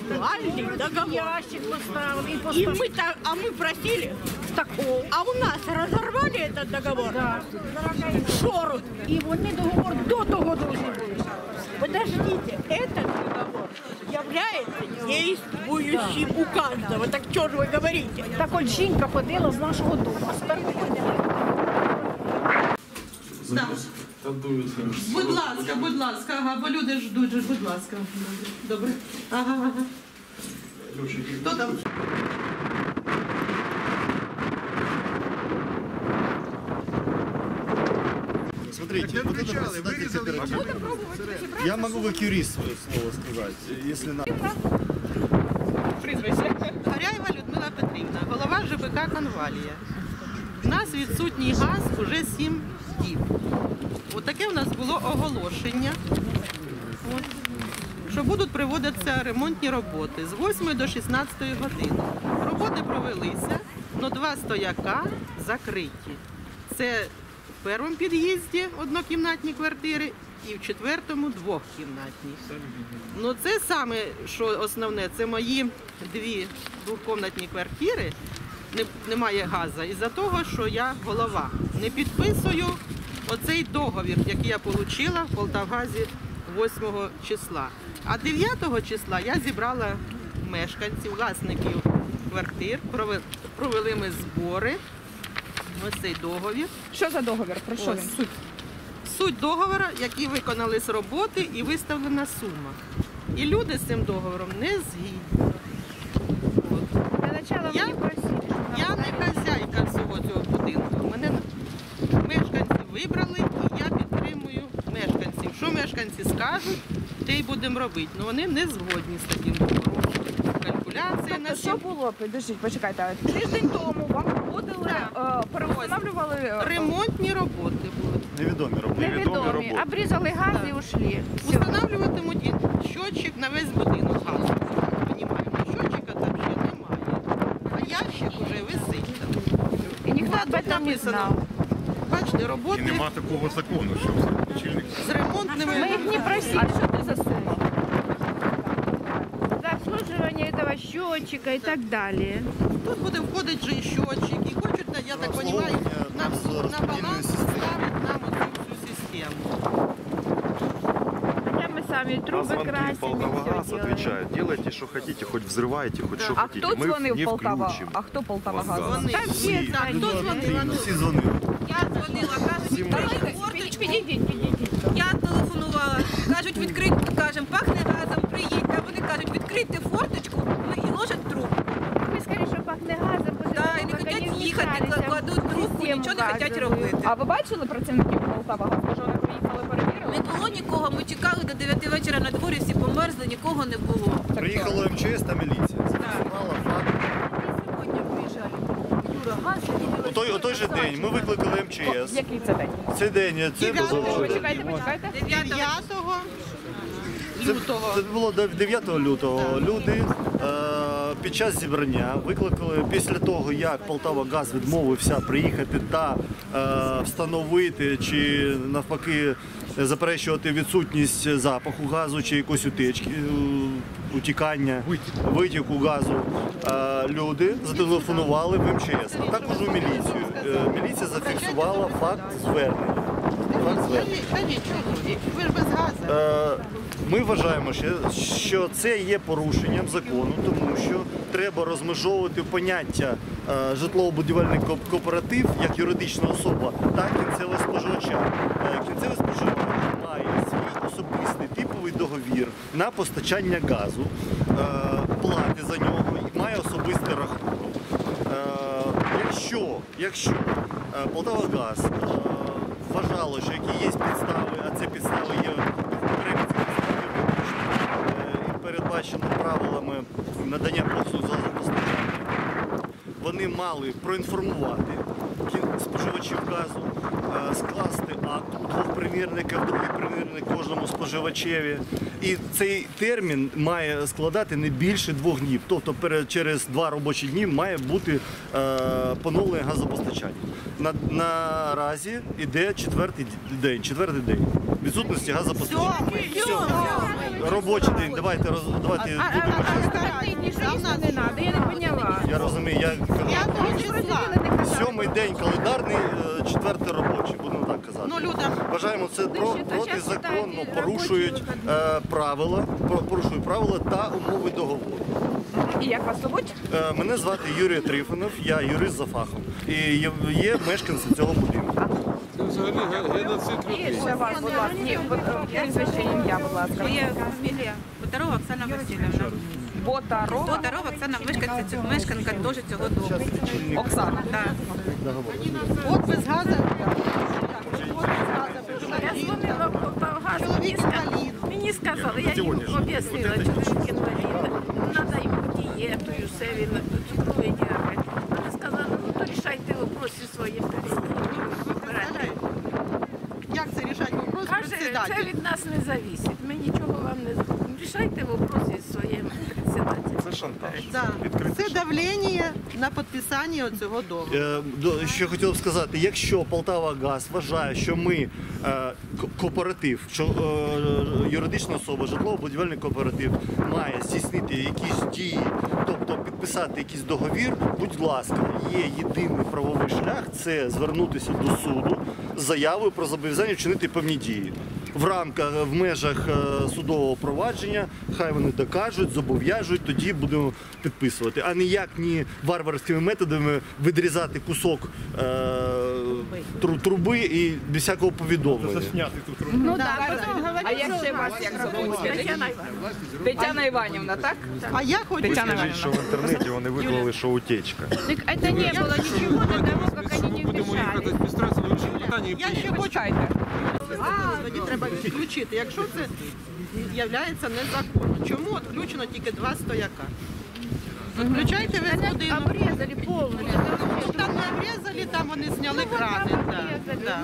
индивидуальный договор. А мы просили, а у нас разорвали этот договор. Шору. І вони договор до того должны були. Подождите, этот договор является действующим у каждого. Так что же вы говорите? Так от жінка ходила з нашого дому. Будь ласка, ага, бо люди ждуть, будь ласка. Добре. Ага. Хто там? Смотрите, вот это председатель кооператива. Я могу как юрист свое слово сказать, если надо. Гаряєва Людмила Петрівна, голова ЖБК «Конвалія». У нас відсутній газ уже 7 діб. Отаке у нас було оголошення, що будуть проводитися ремонтні роботи з 8 до 16 години. Роботи провелися, але 2 стояка закриті. Це в першому під'їзді однокімнатні квартири і в четвертому двохкімнатні. Ну це саме, що основне, це мої 2 двокімнатні квартири, немає газу, із-за того, що я голова. Не підписую оцей договір, який я отримала в Полтавгазі 8 числа. А 9 числа я зібрала мешканців, власників квартир, провели ми збори. Ось цей договір. Що за договір? Про що він? Суть договору, які виконались роботи і виставлена сума. І люди з цим договором не згідні. Я не хазяйка всього цього будинку. Мене мешканці вибрали, і я підтримую мешканців. Що мешканці скажуть, те й будемо робити. Але вони не згодні з таким договором. Калькуляція на що було? Підождіть, почекайте. Тиждень тому вам проводили, переустанавливали... Ремонтні роботи були. Невідомі роботи. Невідомі. Обрізали газ і ушли. Устанавливатимуть щотчик на весь будинок газу. Щотчика там ще немає. А ящик вже висить там. І ніхто об этом не знав. Бачите, роботи... І нема такого закону, що лічильник... З ремонтними... Ми їх не просили. А що це за сума? За обслуживание этого счетчика и так далее. Тут буде входити же і щотчик, і хочуть, я так розумію, на баланс ставити нам оцю всю систему. Хотя мы сами трубы красим. Полтавагаз отвечает, делайте, что хотите, хоть взрывайте, хоть что А хотите. хто Мы дзвонив не Полтава? включим. А хто Полтавагаз? Вони. Так, хто дзвонив? Всі дзвонили. Я дзвонила, кажуть, Підійдіть. я телефонувала, кажуть, відкрити, кажемо, пахне газом, приїдьте. А вони кажуть, відкрийте форточку і ложать трубку. Ви скажіть, що пахне газом, Так, і не хочуть їхати, кладуть трубку, нічого не хочуть робити. А ви бачили працівників Полтавагаз? Може, вони приїхали, перевірили? Не було нікого, ми чекали до 9 вечора на дворі, всі померзли, нікого не було. Приїхало МЧС та міліція. Зафіксувала факт. Сьогодні приїжджали. Юра, газ, У той же день ми викликали МЧС. Який це день? Цей день, це було... Почекайте. 9 лютого. Це було 9 лютого. Люди під час зібрання викликали після того, як Полтавагаз відмовився приїхати та встановити чи навпаки заперечувати відсутність запаху газу чи якоїсь утечки, утікання, витіку газу. Люди зателефонували в МЧС, а також у міліцію. Міліція зафіксувала факт звернення. Кажіть, ви ж без газу. Ми вважаємо, що це є порушенням закону, тому що треба розмежовувати поняття житлово-будівельний кооператив як юридична особа та кінцевого споживача. Кінцевий споживач має свій особистий типовий договір на постачання газу, плати за нього і має особистий рахунок. Якщо Полтавагаз вважало, що які є підстави, а ці підстави є передбачено правилами надання послуг за постачання, вони мали проінформувати споживачів газу, скласти акт у 2 примірників, другий примірник кожному споживачеві. І цей термін має складати не більше 2 днів. Тобто через 2 робочі дні має бути поновлене газопостачання. Наразі йде 4-й день. відсутності газопостачання. Робочий день, давайте будемо. Не надо, я не поняла. Я розумію, сьомий день календарний, четвертий робочий, будемо так казати. Ну, людям Вважаємо, це протизаконно порушують правила та умови договору. І як вас зовуть? Мене звати Юрій Трифонов, я юрист за фахом. І є мешканцем цього будинку. Це взагалі геноцид І людей. ще вас, будь ласка. Ні, прізвище, ім'я, будь ласка. Моя фамілія Ботарова Оксана Васильівна. Ботарова Ботарова Оксана, мешканка теж цього дому. Оксана. Так. от без газу. Я дзвонила в Полтавгаз, мені сказали, я їм об'яснила, чоловік інвалід, треба йому дієту, і все, він цукровий діабет. Вони сказали, ну то рішайте вопроси свої. Як це рішати вопрос Каже, це председатель? від нас не зависить, ми нічого вам не зробимо. Рішайте вопроси своїм председателем. Це шантаж. Да. Це давлення на підписання цього договору. Що хотів б сказати, якщо Полтавагаз вважає, що ми кооператив, що юридична особа, житлово-будівельний кооператив має здійснити якісь дії, тобто підписати якийсь договір, будь ласка, є єдиний правовий шлях – це звернутися до суду з заявою про зобов'язання вчинити певні дії. В межах судового провадження, хай вони докажуть, зобов'яжуть, тоді будемо підписувати. А ніяк ні варварськими методами відрізати кусок труби і без всякого повідомлення. Ну так. А як ще вас як зовуть? Тетяна Іванівна, так? А я хочу Тетяна Скажіть, що в інтернеті вони виклали, що утечка. Так це не було нічого до того, як Якщо ми будемо їхати з адміністрації, вирішити питання і Я ще хочу. Почекайте. Тоді треба відключити, якщо це є незаконно. Чому відключено тільки 2 стояка? Відключайте весь будинок. Обрізали повністю. Там не обрізали, там вони зняли крани. Да.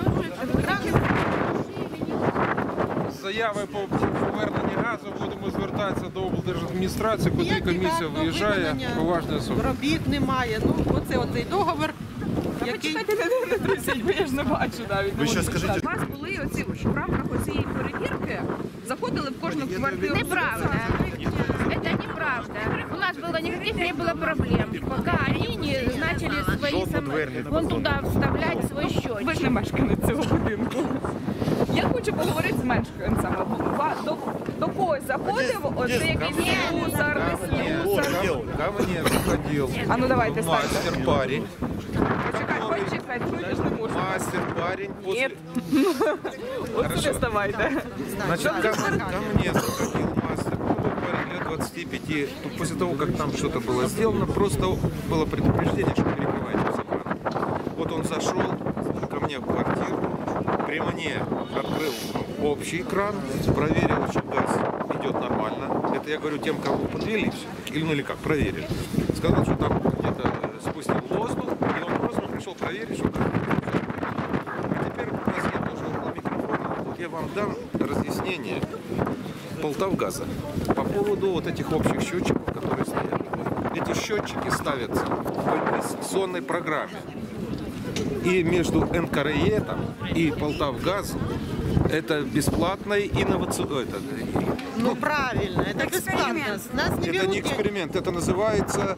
з заяви по поверненню газу будемо звертатися до облдержадміністрації, куди Ніяких комісія газу, виїжджає, виведення поважна особа. Робіт немає. Ну, оце оцей договор, який... Не трусіть, бо я ж не бачу навіть. Ви що скажіть? У вас були оці в рамках оцієї перевірки, заходили в кожну квартиру. Неправда. Это неправда. У нас было никаких не было проблем, пока они не начали свои вон туда вставлять свой счет. Ви ж не мешканець цього будинку. Я хочу поговорити з мешканцями. До когось заходив оце якийсь слюсар, не слюсар. Ко мне заходил А ну давайте станьте. мастер парень. Почекайте, ви ж не можете. Мастер парень. Ні. От сюди вставайте. Значит, ко мне заходил мастер, молодой парень лет 25. Тут после того, как там что-то было сделано, просто было предупреждение, что перекрывайте все краны. Вот он зашел ко мне в квартиру, при мне открыл общий кран, проверил, что газ идет нормально. Это я говорю тем, кого подвели, или как, проверили. Сказал, что там где-то спустил воздух, и он просто пришел проверить, что газ. А теперь у нас я тоже около микрофона. Вот я вам дам разъяснение Полтавгаза по поводу вот этих общих счетчиков, которые стоят. Эти счетчики ставятся по инвестиционной программе. И между НКРЕ и Полтавгазом это бесплатное инновационное. Ну правильно, это бесплатно. Нас не Это не берут. эксперимент, это называется...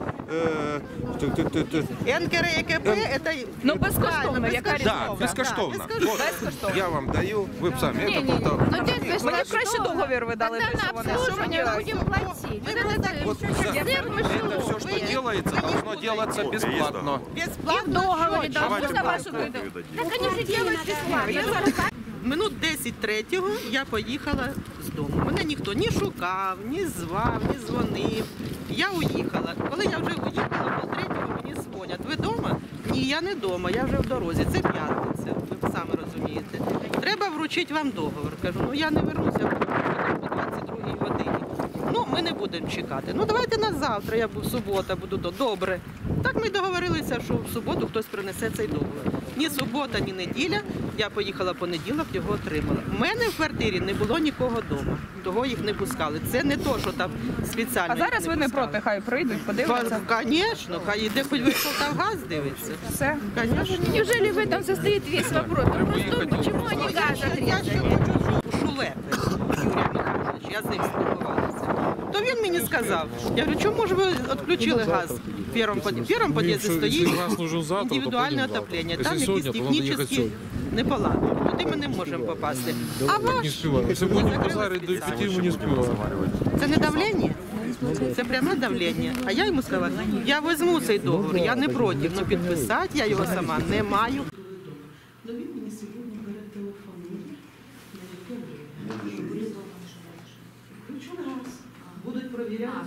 НКРЕКП это... Ну безкоштовно, Правильно, яка Да, різниця? безкоштовно. Да, Вот, Безкоштовно. я вам даю, вы б сами. Это Ні. Полтава. Ну, дядька, Мені краще договір видали, Тогда те, на що вони. обслуживание будем платить. Вот это все, что делается, должно делаться бесплатно. Безплатно. Договор Давайте за вашу копию выдачу. дадим. Так они же делают бесплатно. Минут 10-3 я поїхала з дому. Мене ніхто ні шукав, ні звав, ні дзвонив. Я уїхала. Коли я вже уїхала, пол-третього мені дзвонять. Ви вдома? Ні, я не вдома, я вже в дорозі. Це п'ятниця, ви самі розумієте. Треба вручити вам договор. Кажу, ну я не вернуся по 22-й годині. Ну, ми не будемо чекати. Ну, давайте на завтра, я в субота буду. Добре. Так ми договорилися, що в суботу хтось принесе цей договор. ні субота, ні неділя. Я поїхала в понеділок, його отримала. У мене в квартирі не було нікого вдома, того їх не пускали. Це не то, що там спеціально. А зараз ви не проти, хай прийдуть, подивляться. Звісно, хай йде хоч Полтавгаз дивиться. Все. Звісно. Неужели в этом состоит весь вопрос? Просто почему они газ Я ще хочу Шулепи, Юрій Михайлович, я з ним спілкувалася. То він мені сказав, я говорю, чому ж ви відключили газ? В першому під'їзді стоїть індивідуальне отоплення, там якісь технічні неполадки. Туди ми не можемо попасти. А ваш? Сегодня базарить до 5 мы не успеваем. Це не давлення? Це пряме давлення. А я йому сказала, я візьму цей договор, я не проти, але підписати я його сама не маю. Він мені сьогодні перетелефонує. Включу газ. Будуть перевіряти.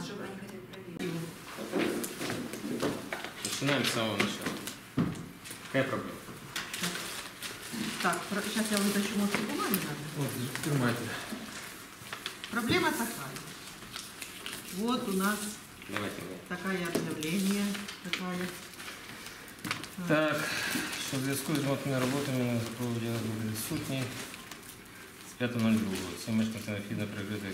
Начинаем с самого начала. Какая проблема? Так, сейчас я вытащу мозги бумаги. Вот, снимайте. Проблема такая. Вот у нас Давайте. такое объявление. Такое. Так, що в зв'язку з ремонтними роботами на запроводі сутні з 5.02. Всі мешканці необхідно прикрити.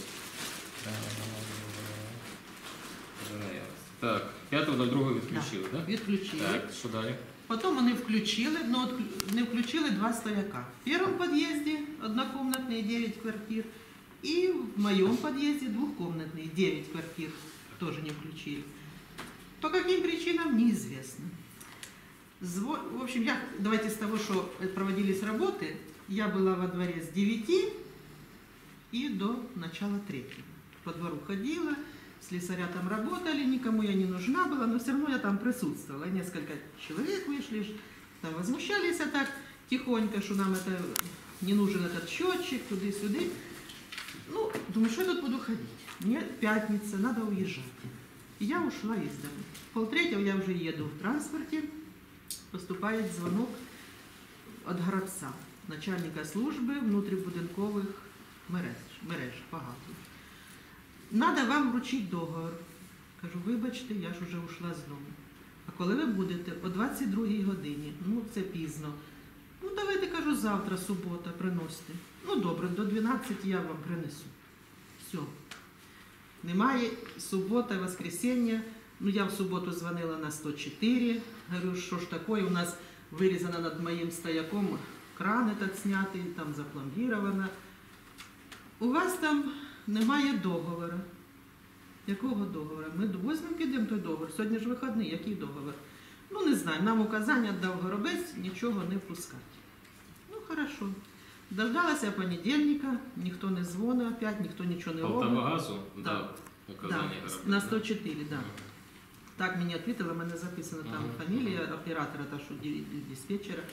Так, 5.02 відключили, так? Відключили. Так, що далі? Потом вони включили, но не включили два стояка. В первом подъезде однокомнатные 9 квартир. И в моем подъезде двухкомнатные 9 квартир тоже не включили. По каким причинам, неизвестно. В общем, давайте с того, что проводились работы, я была во дворе с 9 и до начала 3. По двору ходила, слесаря там работали, никому я не нужна была, но все равно я там присутствовала. Несколько человек вышли, там возмущались так тихонько, что нам это не нужен этот счетчик, туда-сюда. Ну, думаю, что я тут буду ходить? Мне пятница, надо уезжать. И я ушла из дома. 2:30 я уже еду в транспорте, поступает звонок от Горобца, начальника службы внутрібудинкових мереж по газу. Надо вам вручити договор. Кажу, вибачте, я ж вже ушла з дому. А коли ви будете? О 22-й годині. Ну, це пізно. Ну, давайте, кажу, завтра, субота, приносите. Ну, добре, до 12 я вам принесу. Все. Немає субота, воскресенье. Ну, я в суботу дзвонила на 104. Говорю, що ж таке, у нас вирізано над моїм стояком кран этот снятий, там запломбіровано. У вас там немає договору. Якого договору? Ми візьмемо, підемо той договор. Сьогодні ж вихідний, який договор? Ну, не знаю, нам указання дав Горобець, нічого не пускати. Ну, хорошо. Дождалася понедільника, ніхто не дзвонив опять, ніхто нічого не робить. Полтавагазу дав указання Горобець. На 104, так. Да. Так мені відповіли, в мене записана там фамілія оператора, та що диспетчера.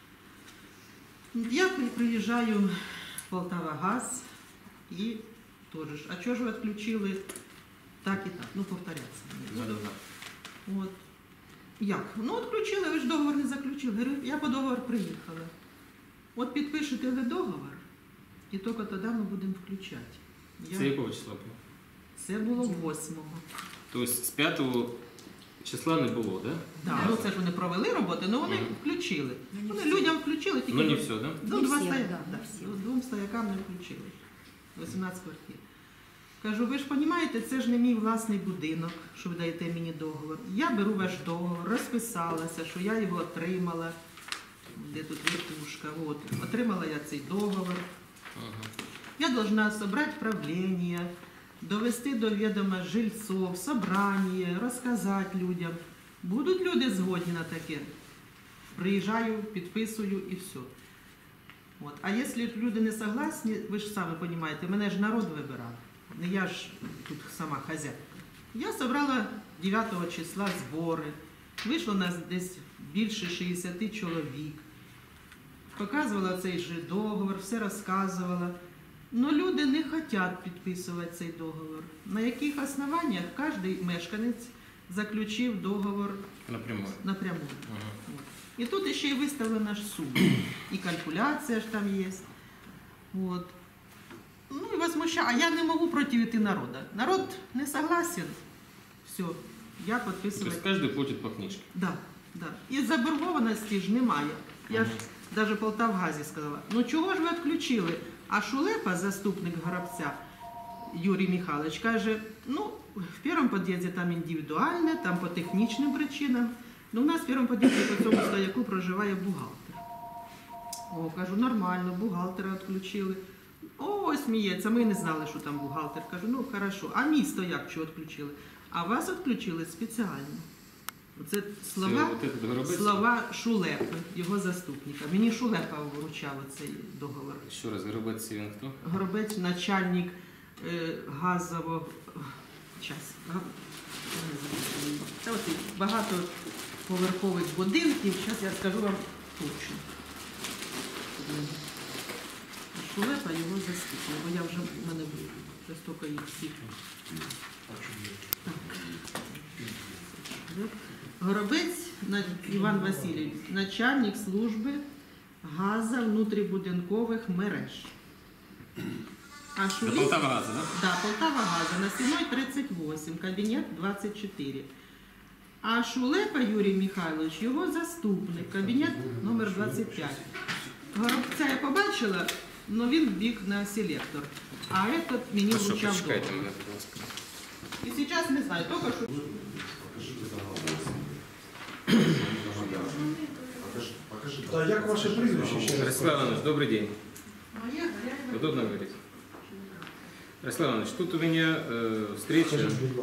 Я приїжджаю в Полтавагаз і теж. А чого ж ви відключили так і так? Ну, повторяться. От. Як? Ну, відключили, ви ж договор не заключили. Говорю, я по договору приїхала. От підпишете ви договор, і тільки тоді ми будемо включати. Це якого числа було? Це було 8-го. Тобто з 5 числа не було, так? Да, ну це ж вони провели роботи, але вони включили. Вони людям включили, тільки Ну не все, так? ну, два стояка. Двом стоякам не включили. 18 квартир. Кажу, ви ж розумієте, це ж не мій власний будинок, що ви даєте мені договор. Я беру ваш договор, розписалася, що я його отримала. Де тут вертушка, от. Отримала я цей договор. Я должна зібрати правління, довести до відома жильців, собрання, розказати людям. Будуть люди згодні на таке? Приїжджаю, підписую і все. От. А якщо люди не согласні, ви ж самі розумієте, мене ж народ вибирав. Не я ж тут сама хазяйка. Я зібрала 9 числа збори. Вийшло нас десь більше 60 чоловік. Показувала цей же договор, все розказувала. Но люди не хочуть підписувати цей договор. На яких основаннях кожен мешканець заключив договор напряму. І тут ще й виставлена ж сума. І калькуляція ж там є. От. Ну і возмущаю. А я не можу противити народу. Народ не согласен. Все, я підписую. Тобто кожен платить по книжці? Да, да. І заборгованості ж немає. Я ж навіть Полтавгазі сказала, ну чого ж ви відключили? А Шулепа, заступник Горобця, Юрій Михайлович, каже, ну, в першому під'їзді там індивідуальне, там по технічним причинам. Ну, у нас в першому під'їзді по цьому стояку проживає бухгалтер. О, кажу, нормально, бухгалтера відключили. О, сміється, ми не знали, що там бухгалтер. Кажу, ну, хорошо. А мій стояк чого відключили? А вас відключили спеціально. Це слова Шулепи, його заступника. Мені Шулепа вручав цей договор. Ще раз, Горобець він хто? Горобець, начальник газового... Це ось багатоповерхових будинків. Зараз я скажу вам точно. Шулепа його заступник, бо я вже, в мене стільки їх всіх. Горобець Іван Васильович, начальник служби газу внутрібудинкових мереж. А Шулепа... Полтава газу, так? Да, Полтава газу, Насівної 38, кабінет 24. А Шулепа Юрій Михайлович, його заступник, кабінет номер 25. Горобця я побачила, але він біг на селектор. А этот мені вручав договор. І зараз не знаю, тільки що... Так, як ваше прізвище? Ростислав Иванович, добрый день. Удобно говорить? Ростислав Иванович, тут у меня встреча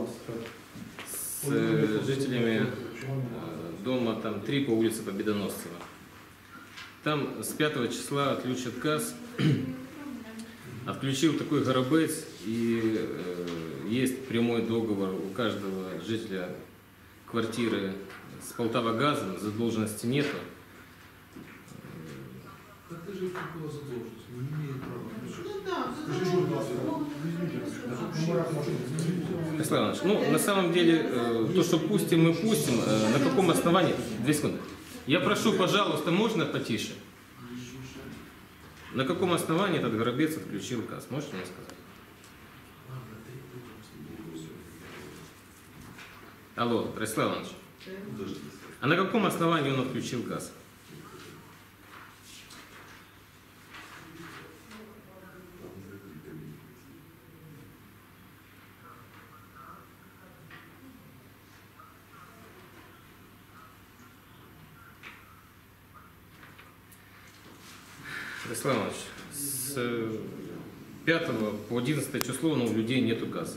с жителями дома там 3 по улице Победоносцева. Там с 5 числа отключат газ. Отключил такой Горобец, и есть прямой договор у каждого жителя квартиры с Полтавагазом, задолженности нету. Ростислав Иванович, ну на самом деле, то, что пустим, мы пустим, на каком основании? 2 секунды. Я прошу, пожалуйста, можно потише? На каком основании этот Горобец отключил газ? Можете мне сказать? Алло, Ростислав Иванович. А на каком основании он отключил газ? Ростислав Иванович, с 5 по 11 число у людей нету газа.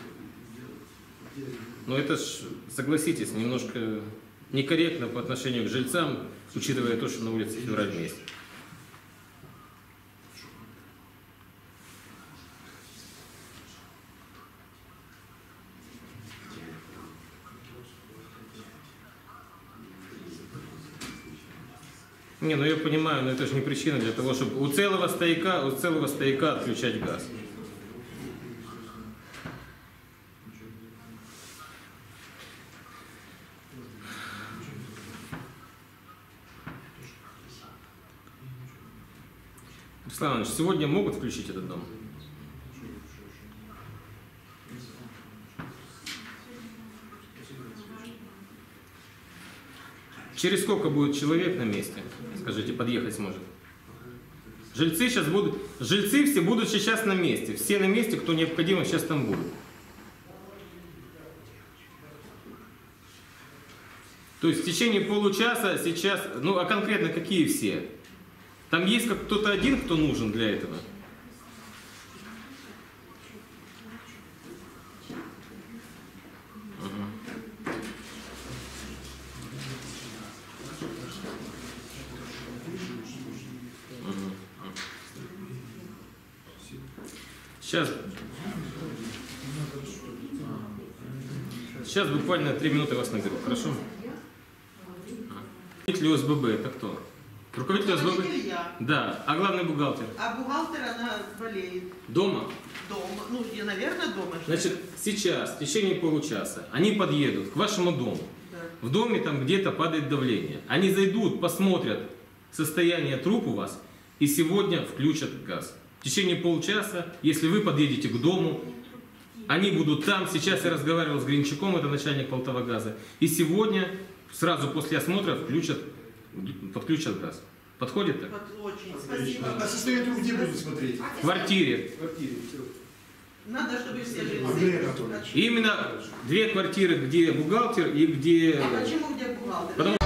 Но это ж, согласитесь, немножко некорректно по отношению к жильцам, учитывая то, что на улице февраль месяц. Не, ну я понимаю, но это же не причина для того, чтобы у целого стояка отключать газ. Рустам Иванович, сегодня могут включить этот дом? Через сколько будет человек на месте? Скажите, подъехать сможет? Жильцы сейчас будут, жильцы все будут сейчас на месте. Все на месте, кто необходимо, сейчас там будут. То есть в течение получаса сейчас, ну а конкретно какие все? Там есть кто-то один, кто нужен для этого? Сейчас буквально 3 минуты вас наберу, хорошо? Руководитель ОСББ это кто? Руководитель ОСББ? Я. Да, а главный бухгалтер? А бухгалтер, она болеет. Дома? Дома. Ну, я, наверное, дома. Значит, сейчас, в течение получаса, они подъедут к вашему дому. Да. В доме там где-то падает давление. Они зайдут, посмотрят состояние труб у вас и сегодня включат газ. В течение полчаса, если вы подъедете к дому, они будут там. Сейчас я разговаривал с Гринчуком, это начальник Полтавагаза. И сегодня, сразу после осмотра, включат подключат газ. Подходит так? Очень спасибо. А состояние труб где будут смотреть? В квартире. Надо, чтобы все жили. Андрей Анатольевич. Именно 2 квартиры, где бухгалтер и где... А почему где бухгалтер? Потому